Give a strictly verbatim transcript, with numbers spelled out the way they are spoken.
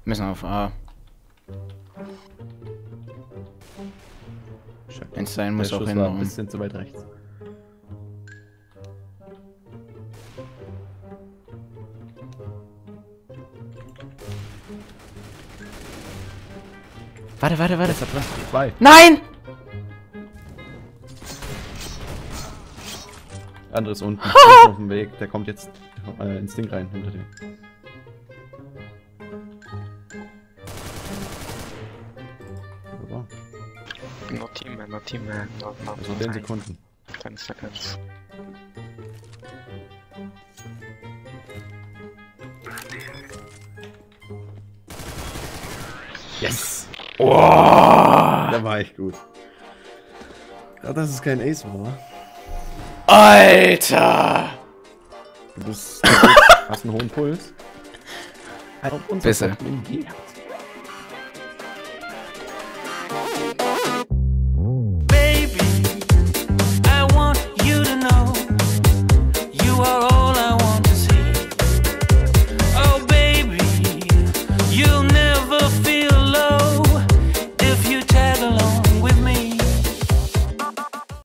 Müssen auf A. Wenn es sein muss, Der auch Schuss war ein hinmachen. bisschen zu weit rechts. Warte, warte, warte. Zwei. Nein! Andere ist unten. Unten auf dem Weg. Der kommt jetzt äh, ins Ding rein hinter dir. Wunderbar. No team man, no team man, no, no, Also no zehn time. Sekunden. ten seconds. Yes! Oh! Da war ich gut. Ja, dass es kein Ace war, wa? Alter! Du bist, hast einen hohen Puls. Auf unser Bisschen. Problem geht.